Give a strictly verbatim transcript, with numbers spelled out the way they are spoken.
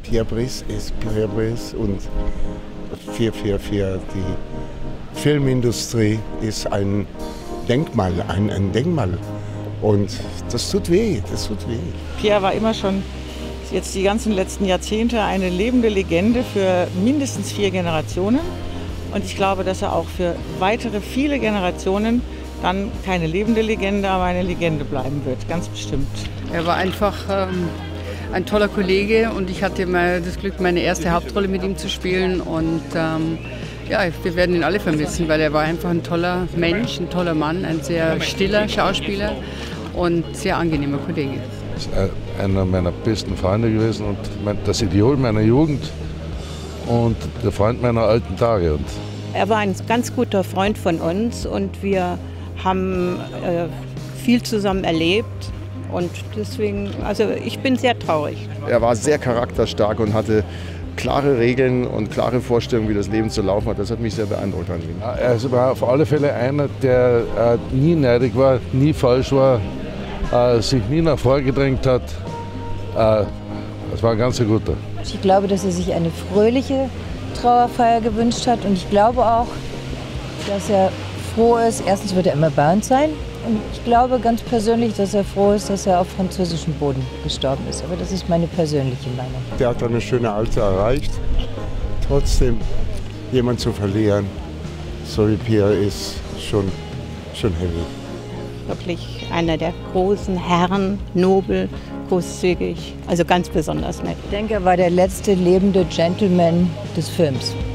Pierre Brice ist Pierre Brice und vier vier vier, die Filmindustrie ist ein Denkmal, ein, ein Denkmal. Und das tut weh, das tut weh. Pierre war immer schon jetzt die ganzen letzten Jahrzehnte eine lebende Legende für mindestens vier Generationen. Und ich glaube, dass er auch für weitere viele Generationen dann keine lebende Legende, aber eine Legende bleiben wird, ganz bestimmt. Er war einfach ähm, ein toller Kollege und ich hatte mal das Glück, meine erste Hauptrolle mit ihm zu spielen. Und ähm, ja, wir werden ihn alle vermissen, weil er war einfach ein toller Mensch, ein toller Mann, ein sehr stiller Schauspieler und sehr angenehmer Kollege. Er ist einer meiner besten Freunde gewesen und das Idol meiner Jugend und der Freund meiner alten Tage. Und er war ein ganz guter Freund von uns und wir haben äh, viel zusammen erlebt und deswegen, also ich bin sehr traurig. Er war sehr charakterstark und hatte klare Regeln und klare Vorstellungen, wie das Leben zu laufen hat. Das hat mich sehr beeindruckt an ihm. Er war auf alle Fälle einer, der äh, nie neidig war, nie falsch war, äh, sich nie nach vorgedrängt hat. Äh, das war ein ganz guter. Ich glaube, dass er sich eine fröhliche Trauerfeier gewünscht hat und ich glaube auch, dass er froh ist. Erstens wird er immer bei uns sein und ich glaube ganz persönlich, dass er froh ist, dass er auf französischem Boden gestorben ist. Aber das ist meine persönliche Meinung. Der hat eine schöne Alter erreicht. Trotzdem jemanden zu verlieren, so wie Pierre ist, schon, schon heavy. Wirklich einer der großen Herren, nobel, großzügig, also ganz besonders nett. Ich denke, er war der letzte lebende Gentleman des Films.